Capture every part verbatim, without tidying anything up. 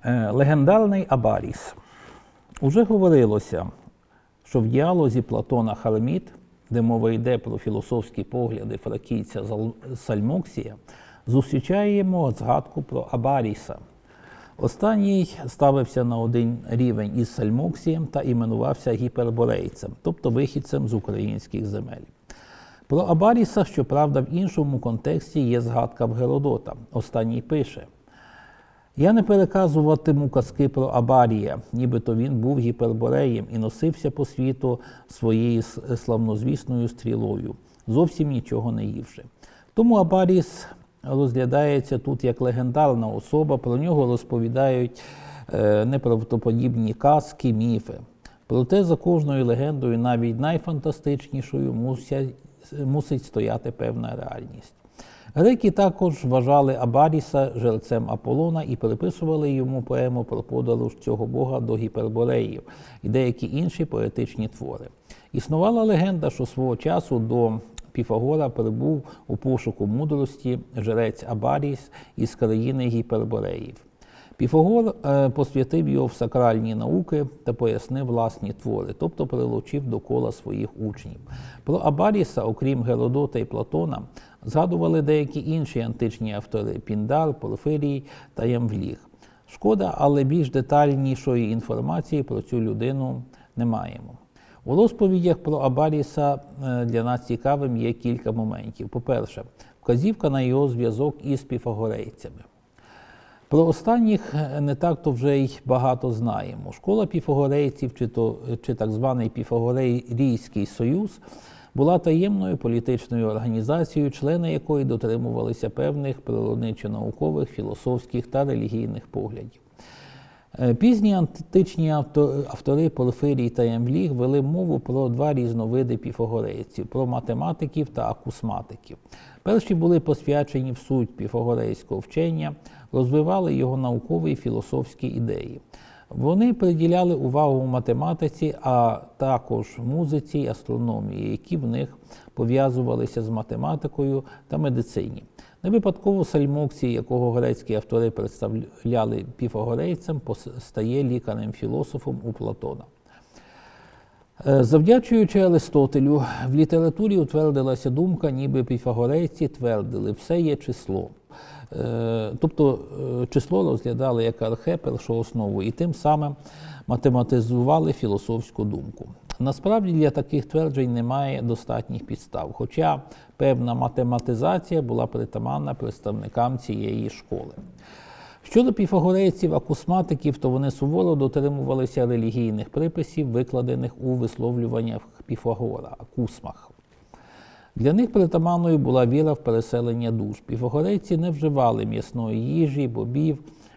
Легендарний Абаріс. Уже говорилося, що в діалозі Платона «Харемід», де мова йде про філософські погляди фракійця Сальмоксія, зустрічаємо згадку про Абаріса. Останній ставився на один рівень із Сальмоксієм та іменувався гіперборейцем, тобто вихідцем з українських земель. Про Абаріса, щоправда, в іншому контексті є згадка в Геродота. Останній пише: «Я не переказуватиму казки про Абарія, нібито він був гіпербореєм і носився по світу своєю славнозвісною стрілою, зовсім нічого не ївши». Тому Абаріс розглядається тут як легендарна особа, про нього розповідають е, неправдоподібні казки, міфи. Проте за кожною легендою, навіть найфантастичнішою, мусять, мусить стояти певна реальність. Греки також вважали Абаріса жерцем Аполлона і приписували йому поему про подорож цього бога до Гіпербореїв і деякі інші поетичні твори. Існувала легенда, що свого часу до Піфагора прибув у пошуку мудрості жрець Абаріс із країни Гіпербореїв. Піфагор е, посвятив його в сакральні науки та пояснив власні твори, тобто прилучив до кола своїх учнів. Про Абаріса, окрім Геродота і Платона, згадували деякі інші античні автори – Піндар, Порфирій та Ямвліг. Шкода, але більш детальнішої інформації про цю людину не маємо. У розповідях про Абаріса для нас цікавим є кілька моментів. По-перше, вказівка на його зв'язок із піфагорейцями. Про останніх не так-то вже й багато знаємо. Школа піфагорейців, чи, то, чи так званий Піфагорейський союз, була таємною політичною організацією, члени якої дотримувалися певних природничо-наукових, філософських та релігійних поглядів. Пізні античні автори Порфирій та Ямвліг вели мову про два різновиди піфагорейців – про математиків та акусматиків. Перші були посвячені в суть піфагорейського вчення, розвивали його наукові і філософські ідеї. Вони приділяли увагу математиці, а також музиці і астрономії, які в них пов'язувалися з математикою та медицині. Не випадково Сальмоксій, якого грецькі автори представляли піфагорейцем, стає лікарем-філософом у Платона. Завдячуючи Аристотелю, в літературі утвердилася думка, ніби піфагорейці твердили – все є число. Тобто число розглядали як архе, першооснову, і тим самим математизували філософську думку. Насправді для таких тверджень немає достатніх підстав, хоча певна математизація була притаманна представникам цієї школи. Щодо піфагорейців-акусматиків, то вони суворо дотримувалися релігійних приписів, викладених у висловлюваннях Піфагора – акусмах. Для них притаманною була віра в переселення душ. Піфагорейці не вживали м'ясної їжі, бобів,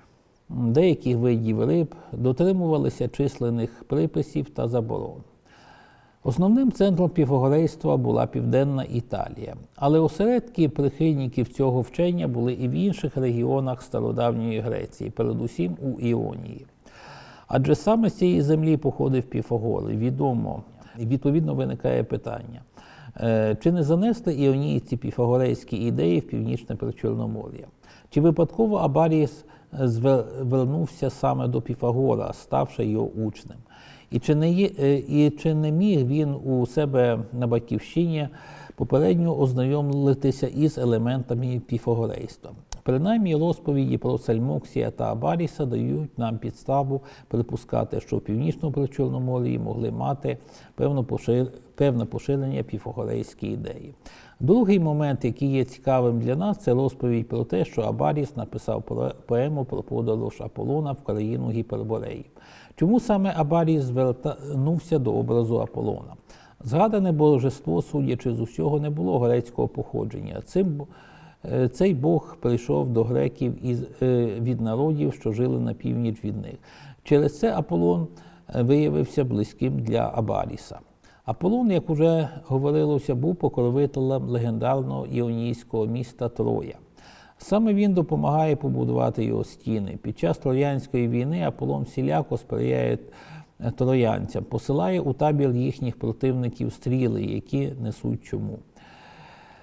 деяких видів риб, дотримувалися численних приписів та заборон. Основним центром піфагорейства була Південна Італія, але осередки прихильників цього вчення були і в інших регіонах стародавньої Греції, передусім у Іонії. Адже саме з цієї землі походив Піфагор, і відомо, і відповідно виникає питання, чи не занесли іонійці піфагорейські ідеї в Північне Причорномор'я? Чи випадково Абаріс звернувся саме до Піфагора, ставши його учнем? І чи не, є, і чи не міг він у себе на батьківщині попередньо ознайомитися із елементами піфагорейства? Принаймні, розповіді про Сальмоксія та Абаріса дають нам підставу припускати, що в Північному Причорномор'ї могли мати певне пошир... певне поширення піфагорейські ідеї. Другий момент, який є цікавим для нас, це розповідь про те, що Абаріс написав поему про подорож Аполлона в країну Гіпербореїв. Чому саме Абаріс звернувся до образу Аполлона? Згадане божество, судячи з усього, не було грецького походження. Цим, цей бог прийшов до греків із, від народів, що жили на північ від них. Через це Аполлон виявився близьким для Абаріса. Аполлон, як уже говорилося, був покровителем легендарного іонійського міста Троя. Саме він допомагає побудувати його стіни. Під час Троянської війни Аполлон всіляко сприяє троянцям, посилає у табір їхніх противників стріли, які несуть чуму.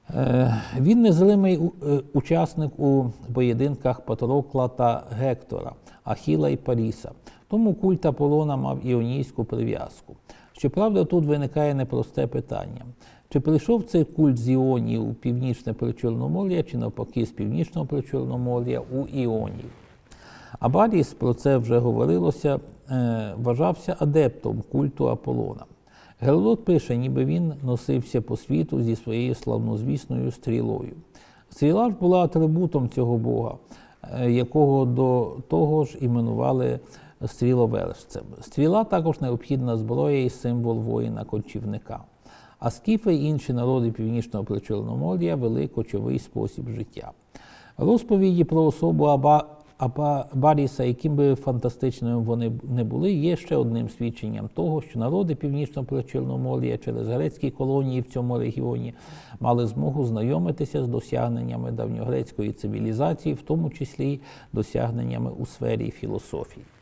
Е, Він незримий у- е, учасник у поєдинках Патрокла та Гектора, Ахіла і Паріса. Тому культ Аполлона мав іонійську прив'язку. Щоправда, тут виникає непросте питання. Чи прийшов цей культ з Іонії у північне Причорномор'я, чи навпаки з північного Причорномор'я у Іонів? Абаріс, про це вже говорилося, е, вважався адептом культу Аполлона. Геродот пише, ніби він носився по світу зі своєю славнозвісною стрілою. Стріла ж була атрибутом цього бога, е, якого до того ж іменували стріловележцем. Стріла також необхідна зброя і символ воїна-кочівника. А скіфи і інші народи Північного Причорномор'я вели кочовий спосіб життя. Розповіді про особу Аба Абаріса, яким би фантастичними вони не були, є ще одним свідченням того, що народи Північного Причорномор'я через грецькі колонії в цьому регіоні мали змогу знайомитися з досягненнями давньогрецької цивілізації, в тому числі досягненнями у сфері філософії.